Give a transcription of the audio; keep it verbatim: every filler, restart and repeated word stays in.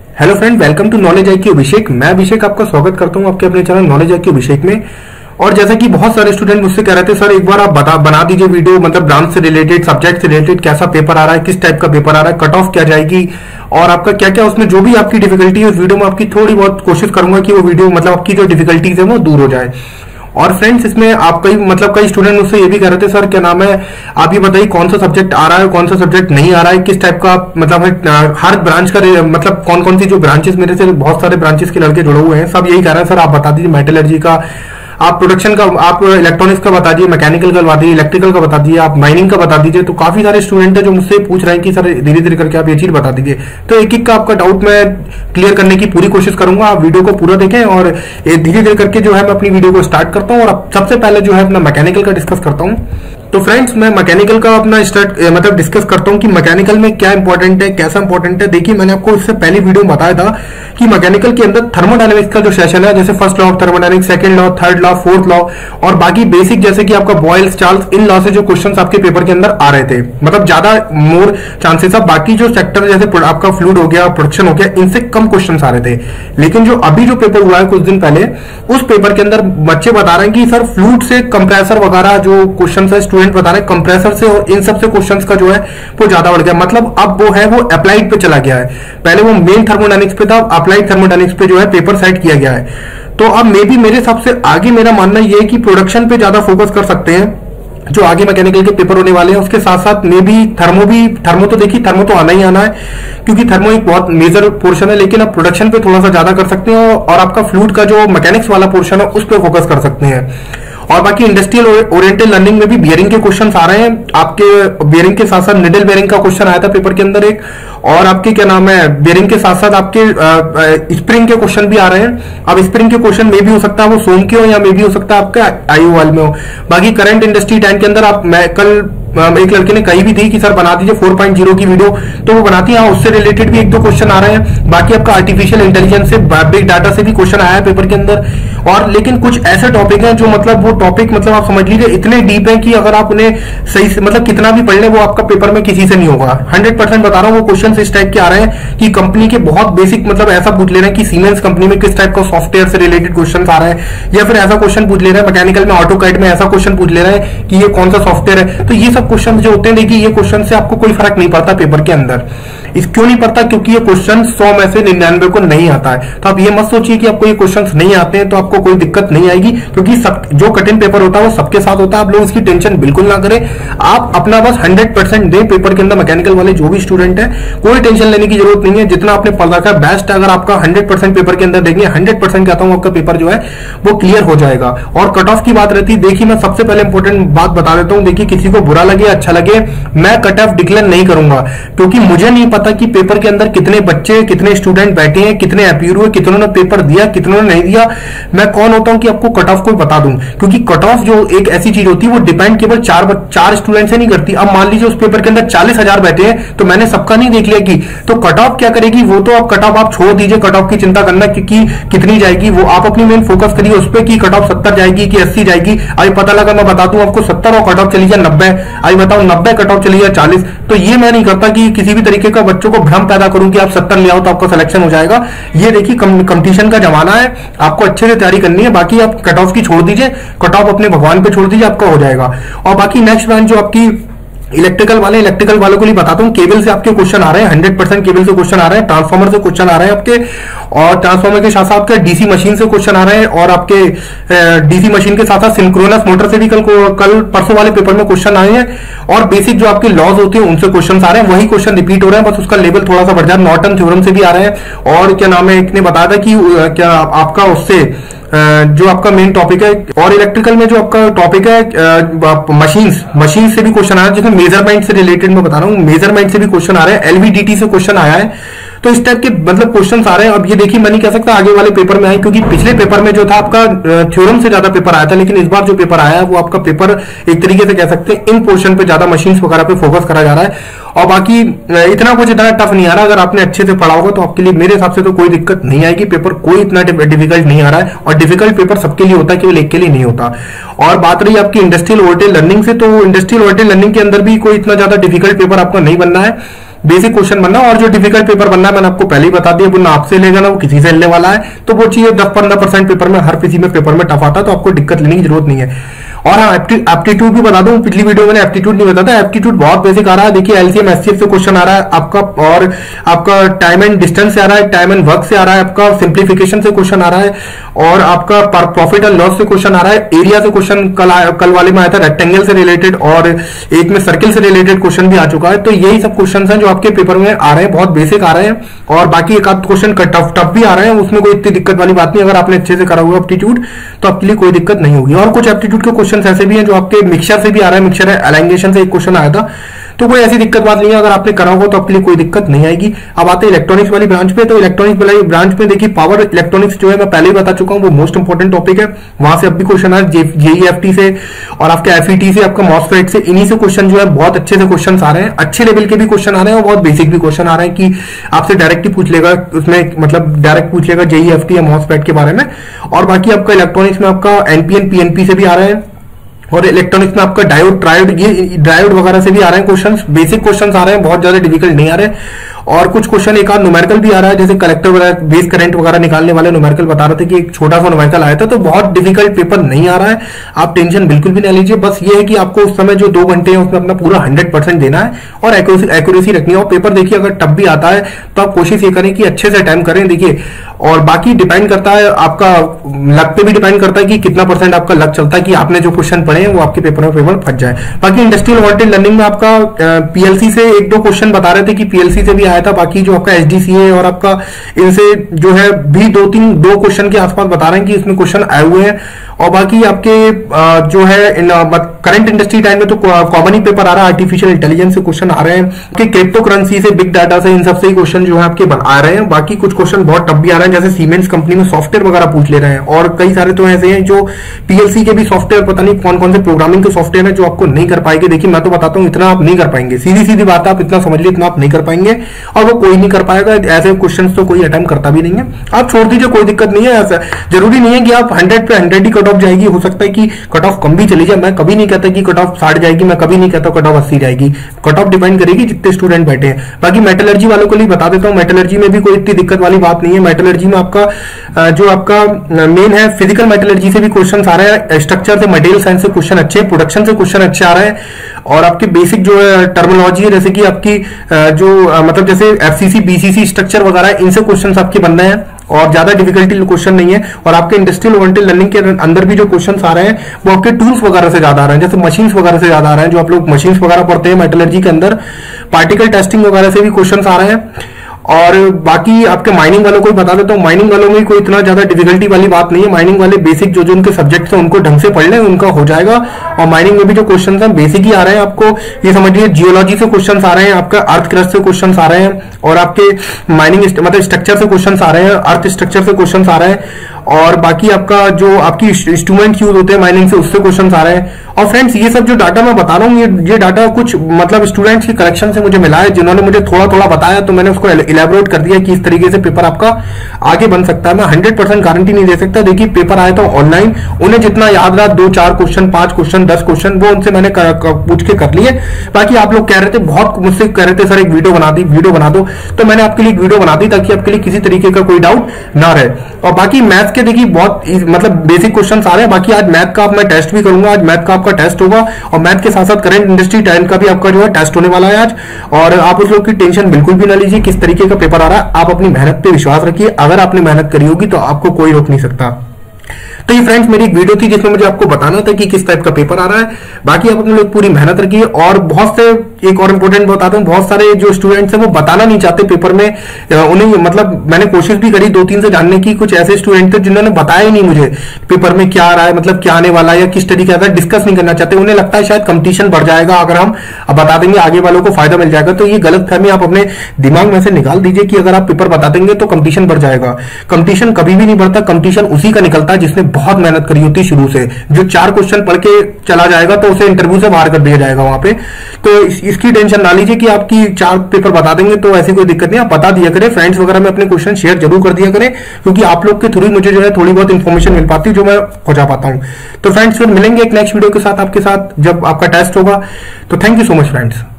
Hello friend, welcome to knowledge IQ Abhishek. मैं अभिषेक आपका स्वागत करता हूं आपके अपने चैनल नॉलेज आईक्यू अभिषेक में। और जैसा कि बहुत सारे स्टूडेंट मुझसे कह रहे थे, सर एक बार आप बता बना दीजिए वीडियो, मतलब ब्रांच से रिलेटेड, सब्जेक्ट से रिलेटेड, कैसा पेपर आ रहा है, किस टाइप का पेपर आ रहा है, कट ऑफ क्या जाएगी और आपका क्या क्या उसमें जो भी आपकी डिफिकल्टी है उस वीडियो में आपकी थोड़ी बहुत कोशिश करूंगा कि वो वीडियो मतलब आपकी जो डिफिकल्टीज है वो दूर हो जाए। और फ्रेंड्स, इसमें आप कई मतलब कई स्टूडेंट मुझसे ये भी कह रहे थे, सर क्या नाम है, आप ये बताइए कौन सा सब्जेक्ट आ रहा है, कौन सा सब्जेक्ट नहीं आ रहा है, किस टाइप का मतलब है, हर ब्रांच का मतलब कौन कौन सी जो ब्रांचेस, मेरे से बहुत सारे ब्रांचेस के लड़के जुड़े हुए हैं, सब यही कह रहे हैं, सर आप बता दीजिए मेटलर्जी का, आप प्रोडक्शन का, आप इलेक्ट्रॉनिक्स का बता दीजिए, मैकेनिकल का बता दीजिए, इलेक्ट्रिकल का बता दीजिए, आप माइनिंग का बता दीजिए। तो काफी सारे स्टूडेंट हैं जो मुझसे पूछ रहे हैं कि सर धीरे धीरे करके आप ये चीज बता दीजिए। तो एक एक का आपका डाउट मैं क्लियर करने की पूरी कोशिश करूंगा। आप वीडियो को पूरा देखें और धीरे धीरे करके जो है मैं अपनी वीडियो को स्टार्ट करता हूँ। और सबसे पहले जो है अपना मैकेनिकल का डिस्कस करता हूँ। तो फ्रेंड्स, मैं मैकेनिकल का अपना स्टार्ट मतलब डिस्कस करता हूँ कि मैकेनिकल में क्या इंपॉर्टेंट है, कैसा इंपॉर्टेंट है। देखिए, मैंने आपको इससे पहली वीडियो में बताया था कि मैकेनिकल के अंदर थर्मोडायनेमिक्स का जो सेशन है, जैसे first law of thermodynamics, second law, third law, fourth law और बाकी बेसिक जैसे कि आपका बॉयल्स, चार्ल्स, इन लॉ से जो क्वेश्चंस आपके पेपर के अंदर आ रहे थे, मतलब ज्यादा मोर चांसेस ऑफ बाकी जो सेक्टर जैसे आपका फ्लूइड हो गया, प्रोडक्शन हो गया, इनसे कम क्वेश्चन आ रहे थे। लेकिन जो अभी जो पेपर हुआ है कुछ दिन पहले, उस पेपर के अंदर बच्चे बता रहे हैं कि सर फ्लूइड से कंप्रेसर वगैरह जो क्वेश्चन है, स्टूडेंट बता रहे हैं कंप्रेसर से और इन सब से क्वेश्चंस का जो है वो ज्यादा बढ़ गया। मतलब अब वो है वो अप्लाइड पे चला गया है। पहले वो मेन थर्मोडायनेमिक्स पे था, अप्लाइड थर्मोडायनेमिक्स पे जो है पेपर सेट किया गया है। तो अब मे बी मेरे सबसे आगे मेरा मानना यह है कि प्रोडक्शन पे ज्यादा फोकस कर सकते हैं जो आगे मैकेनिकल के पेपर होने वाले हैं। उसके साथ साथ मे बी थर्मो भी, थर्मो तो देखिए थर्मो तो आना ही आना है क्योंकि थर्मो एक बहुत मेजर पोर्शन है, लेकिन आप प्रोडक्शन पे थोड़ा सा ज्यादा कर सकते हैं और आपका फ्लूइड का जो मैकेनिक्स वाला पोर्शन है उस पर फोकस कर सकते हैं। और बाकी इंडस्ट्रियल ओरिएंटेड लर्निंग में भी बियरिंग के क्वेश्चंस आ रहे हैं आपके। बियरिंग के साथ साथ निडल बियरिंग का क्वेश्चन आया था पेपर के अंदर एक, और आपके क्या नाम है, बियरिंग के साथ साथ आपके स्प्रिंग के क्वेश्चन भी आ रहे हैं। अब स्प्रिंग के क्वेश्चन में भी हो सकता है वो सोम के हो या मे भी हो सकता है आपका आईओ वाल में हो। बाकी करंट इंडस्ट्री टेन के अंदर आप, मैं कल एक लड़के ने कही भी थी कि सर बना दीजिए फोर पॉइंट ज़ीरो की वीडियो, तो वो बनाती है, उससे रिलेटेड भी एक दो क्वेश्चन आ रहे हैं। बाकी आपका आर्टिफिशियल इंटेलिजेंस से, बिग डाटा से भी क्वेश्चन आया है पेपर के अंदर। और लेकिन कुछ ऐसे टॉपिक हैं जो मतलब वो टॉपिक मतलब आप समझ लीजिए इतने डीप है कि अगर आप उन्हें सही से मतलब कितना भी पढ़ ले वो आपका पेपर में किसी से नहीं होगा। हंड्रेड परसेंट बता रहा हूँ। वो क्वेश्चन इस टाइप के आ रहे हैं कि कंपनी के बहुत बेसिक, मतलब ऐसा पूछ ले रहे हैं कि सीमेंस कंपनी में किस टाइप का सॉफ्टवेयर से रिलेटेड क्वेश्चन आ रहा है, या फिर ऐसा क्वेश्चन पूछ ले रहे हैं मैकेनिकल में ऑटोकैड में ऐसा क्वेश्चन पूछ ले रहे हैं कि ये कौन सा सॉफ्टवेयर है। तो ये सब क्वेश्चन जो होते हैं, देखिए ये क्वेश्चन से आपको कोई फर्क नहीं पड़ता पेपर के अंदर। इस क्यों नहीं पड़ता? क्योंकि ये क्वेश्चन सौ में से निन्यानवे को नहीं आता है। तो आप ये मत सोचिए कि आपको ये क्वेश्चंस नहीं आते हैं तो आपको कोई दिक्कत नहीं आएगी, क्योंकि सब जो कठिन पेपर होता है वो सबके साथ होता है। आप लोग इसकी टेंशन बिल्कुल ना करें। आप अपना बस हंड्रेड परसेंट दें पेपर के अंदर। मैकेनिकल वाले जो भी स्टूडेंट है, कोई टेंशन लेने की जरूरत नहीं है। जितना आपने पढ़ रखा है बेस्ट, अगर आपका हंड्रेड परसेंट पेपर के अंदर देंगे, हंड्रेड परसेंट कहता हूं आपका पेपर जो है वो क्लियर हो जाएगा। और कट ऑफ की बात रहती है, देखिए मैं सबसे पहले इंपॉर्टेंट बात बता देता हूं। देखिए, किसी को बुरा लगे अच्छा लगे, मैं कट ऑफ डिक्लेयर नहीं करूंगा, क्योंकि मुझे नहीं पता कि पेपर के अंदर कितने बच्चे, कितने स्टूडेंट बैठे हैं, कितने अपीयर हुए, कितनों ने पेपर दिया, कितनों ने नहीं दिया। मैं कौन होता हूं कि आपको कट ऑफ को बता दूं? क्योंकि कट ऑफ जो एक ऐसी चीज होती है वो डिपेंड केवल चार चार स्टूडेंट से नहीं करती। अब मान लीजिए उस पेपर के अंदर चालीस हजार बैठे हैं तो मैंने सबका नहीं देख लिया कि, तो कट ऑफ क्या करेगी? वो तो आप कट ऑफ आप छोड़ दीजिए, कट ऑफ की चिंता करना क्योंकि कितनी जाएगी वो आप अपनी मेन फोकस करिए उस पर कि कट ऑफ सत्तर जाएगी कि अस्सी जाएगी। अभी पता लगा मैं बता दूं आपको सत्तर और कट ऑफ चली जाए नब्बे, अभी बताओ नब्बे कट ऑफ चली जाए चालीस। तो ये मैं नहीं करता कि किसी भी तरीके का बच्चों को भ्रम पैदा करूं कि आप सत्तर ले आओ तो आपका सिलेक्शन हो जाएगा। ये देखिए कंपटीशन का जमाना है, आपको अच्छे से तैयारी करनी है। बाकी आप कट ऑफ की छोड़ दीजिए, कट ऑफ अपने भगवान पे छोड़ दीजिए, आपका हो जाएगा। और बाकी नेक्स्ट ब्रांच जो आपकी इलेक्ट्रिकल वाले, इलेक्ट्रिकल वालों को लिए बताता हूं, केबल से आपके क्वेश्चन आ रहे हैं, हंड्रेड परसेंट केबल से क्वेश्चन आ रहे हैं, ट्रांसफार्मर से क्वेश्चन आ रहे हैं आपके, और ट्रांसफार्मर के साथ साथ आपके डीसी मशीन से क्वेश्चन आ रहे हैं, और आपके डीसी मशीन के साथ साथ सिंक्रोनस मोटर से भी कल कल परसों वाले पेपर में क्वेश्चन आए हैं। और बेसिक जो आपके लॉज होते हैं उनसे क्वेश्चन आ रहे हैं, वही क्वेश्चन रिपीट हो रहे हैं, बस उसका लेवल थोड़ा सा बढ़ जाए। नॉर्टन थ्योरम से भी आ रहे हैं, और क्या नाम है, एक ने बताया था कि क्या आपका उससे जो आपका मेन टॉपिक है, और इलेक्ट्रिकल में जो आपका टॉपिक है मशीन्स, मशीन से भी क्वेश्चन आ रहा है, जिसमें मेजरमेंट से रिलेटेड मैं बता रहा हूँ, मेजरमेंट से भी क्वेश्चन आ रहे हैं, एलवीडीटी से क्वेश्चन आया है। तो इस टाइप के मतलब क्वेश्चंस आ रहे हैं। अब ये देखिए, मैं नहीं कह सकता आगे वाले पेपर में आए, क्योंकि पिछले पेपर में जो था आपका थ्योरम से ज्यादा पेपर आया था, लेकिन इस बार जो पेपर आया है वो आपका पेपर एक तरीके से कह सकते हैं इन पोर्शन पे ज्यादा मशीन्स वगैरह पे फोकस करा जा रहा है। और बाकी इतना कुछ इतना टफ नहीं आ रहा। अगर आपने अच्छे से पढ़ा होगा तो आपके लिए मेरे हिसाब से तो कोई दिक्कत नहीं आएगी। पेपर कोई इतना डिफिकल्ट नहीं आ रहा है, और डिफिकल्ट पेपर सबके लिए होता है, केवल एक के लिए नहीं होता। और बात रही आपकी इंडस्ट्रियल ओरिएंटेड लर्निंग से, तो इंडस्ट्रियल ओरिएंटेड लर्निंग के अंदर भी कोई इतना ज्यादा डिफिकल्ट पेपर आपका नहीं बनना है। बेसिक क्वेश्चन बनना, और जो डिफिकल्ट पेपर बनना है मैंने आपको पहले ही बता दिया, वो ना आपसे लेगा ना वो किसी से लेने वाला है। तो वो चीज दस पंद्रह परसेंट पेपर में हर किसी में पेपर में टफ आता है, तो आपको दिक्कत लेने की जरूरत नहीं है। और हाँ, एप्टीट्यूड भी बता दूं, पिछली वीडियो में मैंने एप्टीट्यूड नहीं बताया था। एप्टीट्यूड बहुत बेसिक आ रहा है। देखिए एलसीएम एचसीएफ से क्वेश्चन आ रहा है आपका, और आपका टाइम एंड डिस्टेंस से आ रहा है, टाइम एंड वर्क से आ रहा है, आपका सिंप्लीफिकेशन से क्वेश्चन आ रहा है, और आपका प्रॉफिट एंड लॉस से क्वेश्चन आ रहा है, एरिया से क्वेश्चन कल कल वाले में आया था, रेक्टेंगल से रिलेटेड, और एक में सर्किल से रिलेटेड क्वेश्चन भी आ चुका है। तो यही सब क्वेश्चन है जो आपके पेपर में आ रहे हैं, बहुत बेसिक आ रहे हैं, और बाकी एक आध क्वेश्चन टफ टफ भी आ रहे हैं, उसमें कोई इतनी दिक्कत वाली बात नहीं। अगर आपने अच्छे से करा हुआ एप्टीट्यूड तो आपके लिए कोई दिक्कत नहीं होगी। और कुछ एप्टीट्यूड के क्वेश्चन ऐसे भी हैं जो आपके मिक्सचर से भी आ रहा है, मिक्सचर एलाइंगेशन से एक क्वेश्चन आया था, तो कोई ऐसी दिक्कत बात नहीं है। अगर आपने करा होगा तो आपके लिए कोई दिक्कत नहीं आएगी। अब आते हैं इलेक्ट्रॉनिक्स वाली ब्रांच पे। तो इलेक्ट्रॉनिक्स वाली ब्रांच में देखिए पावर इलेक्ट्रॉनिक्स जो है मैं पहले ही बता चुका हूं, वो मोस्ट इंपोर्टेंट टॉपिक है। वहां से अब भी क्वेश्चन है जेईएफटी से और आपके एफईटी से, आपका मॉसफेट से, इन्हीं से क्वेश्चन जो है बहुत अच्छे से क्वेश्चन आ रहे हैं, अच्छे लेवल के भी क्वेश्चन आ रहे हैं, और बहुत बेसिक भी क्वेश्चन आ रहे हैं कि आपसे डायरेक्ट ही पूछ लेगा, उसमें मतलब डायरेक्ट पूछ लेगा जेईएफटी या मॉसफेट के बारे में। और बाकी आपका इलेक्ट्रॉनिक्स में आपका एनपीएन पीएनपी से भी आ रहे हैं, और इलेक्ट्रॉनिक्स में आपका डायोड ट्रायोड ये डायोड वगैरह से भी आ रहे हैं क्वेश्चंस, बेसिक क्वेश्चंस आ रहे हैं, बहुत ज्यादा डिफिकल्ट नहीं आ रहे हैं। और कुछ क्वेश्चन एक आध न्यूमेरिकल भी आ रहा है, जैसे कलेक्टर वगैरह बेस करंट वगैरह निकालने वाले न्यूमेरिकल बता रहे थे कि एक छोटा सा न्यूमेरिकल आया था। तो बहुत डिफिकल्ट पेपर नहीं आ रहा है, आप टेंशन बिल्कुल भी ना लीजिए। बस ये है कि आपको उस समय जो दो घंटे हैं उसमें अपना पूरा हंड्रेड परसेंट देना है और एक्यूरेसी रखनी है। और पेपर देखिए अगर टफ भी आता है तो आप कोशिश ये करें कि अच्छे से अटेम्प्ट करें। देखिए और बाकी डिपेंड करता है आपका लक पे भी डिपेंड करता है कि कितना परसेंट आपका लक चलता है कि आपने जो क्वेश्चन पढ़े हैं वो आपके पेपर में पेपर फंस जाए। बाकी इंडस्ट्रियल वांटेड लर्निंग में आपका पीएलसी से एक दो क्वेश्चन बता रहे थे कि पीएलसी से भी आया था। बाकी जो आपका एसडीसीए और आपका इनसे जो है भी दो तीन दो क्वेश्चन के आसपास बता रहे हैं कि इसमें क्वेश्चन आए हुए हैं। और बाकी आपके जो है करंट इंडस्ट्री टाइम में तो कॉमन ही पेपर आ रहा है, आर्टिफिशियल इंटेलिजेंस से क्वेश्चन आ रहे हैं, कि क्रिप्टो करेंसी से, बिग डाटा से, इन सबसे ही क्वेश्चन जो है आपके आ रहे हैं। बाकी कुछ क्वेश्चन बहुत टफ भी आ रहे हैं, जैसे सीमेंस कंपनी में सॉफ्टवेयर वगैरह पूछ ले रहे हैं। और कई सारे तो ऐसे हैं जो पीएलसी के भी सॉफ्टवेयर, पता नहीं कौन कौन से प्रोग्रामिंग के सॉफ्टवेयर है जो आपको नहीं कर पाएंगे। देखिए मैं तो बताता हूँ इतना आप नहीं कर पाएंगे, सीधी सीधी बात आप इतना समझ लीजिए, इतना आप नहीं कर पाएंगे और वो कोई नहीं कर पाएगा। ऐसे क्वेश्चन तो कोई अटेम्प्ट करता भी नहीं है, आप छोड़ दीजिए, कोई दिक्कत नहीं है। ऐसा जरूरी नहीं है कि आप हंड्रेड पे हंड्रेड ही कट ऑफ जाएगी, हो सकता है कि कट ऑफ कम भी चली जाए। मैं कभी नहीं कहता कि कट ऑफ साठ जाएगी, मैं कभी नहीं कहता कट ऑफ अस्सी जाएगी। कट ऑफ डिपेंड करेगी जितने स्टूडेंट बैठे हैं। बाकी मेटलर्जी वालों को लिए बता देता हूं, मेटलर्जी में भी कोई इतनी दिक्कत वाली बात नहीं है। मेटलर्जी में आपका जो आपका मेन है फिजिकल मेटलर्जी से भी क्वेश्चन आ रहे हैं, स्ट्रक्चर से, मटेरियल साइंस से क्वेश्चन अच्छे, प्रोडक्शन से क्वेश्चन अच्छे आ रहे हैं। और आपकी बेसिक जो टर्मिनोलॉजी है, जैसे कि आपकी जो मतलब जैसे एफसीसी बीसीसी स्ट्रक्चर वगैरह, इनसे क्वेश्चन आपके बनने हैं और ज्यादा डिफिकल्टी क्वेश्चन नहीं है। और आपके इंडस्ट्रियल ओरिएंटेड लर्निंग के अंदर भी जो क्वेश्चन आ रहे हैं वो आपके टूल्स वगैरह से ज्यादा आ रहे हैं, जैसे मशीन्स वगैरह से ज्यादा आ रहे हैं। जो आप लोग मशीन्स वगैरह पढ़ते हैं मेटलर्जी के अंदर, पार्टिकल टेस्टिंग वगैरह से भी क्वेश्चन आ रहे हैं। और बाकी आपके माइनिंग वालों को भी बता देता हूँ, माइनिंग वालों में कोई इतना ज्यादा डिफिकल्टी वाली बात नहीं है। माइनिंग वाले बेसिक जो जो उनके सब्जेक्ट है उनको ढंग से पढ़ लें, उनका हो जाएगा। और माइनिंग में भी जो क्वेश्चन है बेसिक ही आ रहे हैं। आपको ये समझिए जियोलॉजी से क्वेश्चन आ रहे हैं, आपका अर्थ क्रस्ट से क्वेश्चन आ रहे हैं, और आपके माइनिंग मतलब स्ट्रक्चर से क्वेश्चन आ रहे हैं, अर्थ स्ट्रक्चर से क्वेश्चन आ रहे हैं। और बाकी आपका जो आपकी इंस्ट्रूमेंट यूज होते हैं माइनिंग से, उससे क्वेश्चन आ रहे हैं। और फ्रेंड्स ये सब जो डाटा मैं बता रहा हूँ, ये ये डाटा कुछ मतलब स्टूडेंट्स की कलेक्शन से मुझे मिला है, जिन्होंने मुझे थोड़ा थोड़ा बताया, तो मैंने उसको इलेबोरेट कर दिया कि इस तरीके से पेपर आपका आगे बन सकता है। मैं हंड्रेड परसेंट गारंटी नहीं दे सकता। देखिए पेपर आया था ऑनलाइन, उन्हें जितना याद रहा, दो चार क्वेश्चन, पांच क्वेश्चन, दस क्वेश्चन, वो उनसे मैंने पूछ के कर लिए। बाकी आप लोग कह रहे थे, बहुत मुझसे कह रहे थे सर एक वीडियो बना दी, वीडियो बना दो, तो मैंने आपके लिए वीडियो बना दी ताकि आपके लिए किसी तरीके का कोई डाउट ना रहे। और बाकी मैथ्स के देखिए बहुत मतलब बेसिक क्वेश्चन आ रहे हैं। बाकी आज मैथ का मैं टेस्ट भी करूंगा, आज मैथ का आपका टेस्ट होगा, और मैथ के साथ साथ करंट इंडस्ट्री टाइम का भी आपका जो है टेस्ट होने वाला है आज। और आप उस लोग की टेंशन बिल्कुल भी ना लीजिए किस तरीके का पेपर आ रहा है। आप अपनी मेहनत पे विश्वास रखिए, अगर आपने मेहनत करी होगी तो आपको कोई रोक नहीं सकता। तो ये फ्रेंड्स मेरी एक वीडियो थी जिसमें मुझे आपको बताना था कि किस टाइप का पेपर आ रहा है। बाकी आप अपने लोग पूरी मेहनत रखिए। और बहुत से एक और इंपॉर्टेंट बताता हूँ, बहुत सारे जो स्टूडेंट्स हैं वो बताना नहीं चाहते पेपर में, उन्हें मतलब मैंने कोशिश भी करी दो तीन से जानने की, कुछ ऐसे स्टूडेंट थे जिन्होंने बताया ही नहीं मुझे पेपर में क्या आ रहा है, मतलब क्या आने वाला है या किस तरीके का, डिस्कस नहीं करना चाहते। उन्हें लगता है शायद कंपटीशन बढ़ जाएगा अगर हम बता देंगे, आगे वालों को फायदा मिल जाएगा। तो ये गलत फहमी आप अपने दिमाग में से निकाल दीजिए कि अगर आप पेपर बता देंगे तो कंपटीशन बढ़ जाएगा। कंपटीशन कभी भी नहीं बढ़ता, कंपटीशन उसी का निकलता है जिसने बहुत मेहनत करी होती शुरू से। जो चार क्वेश्चन पढ़ के चला जाएगा तो उसे इंटरव्यू से बाहर कर दिया जाएगा वहां पे। तो इस, इसकी टेंशन ना लीजिए कि आपकी चार पेपर बता देंगे तो ऐसी कोई दिक्कत नहीं। आप बता दिया करें, फ्रेंड्स वगैरह में अपने क्वेश्चन शेयर जरूर कर दिया करें, क्योंकि आप लोग के थ्रू मुझे जो है थोड़ी बहुत इंफॉर्मेशन मिल पाती है जो मैं पहुंचा पाता हूं। तो फ्रेंड्स फिर मिलेंगे एक नेक्स्ट वीडियो के साथ आपके साथ जब आपका टेस्ट होगा। तो thank you so much friends.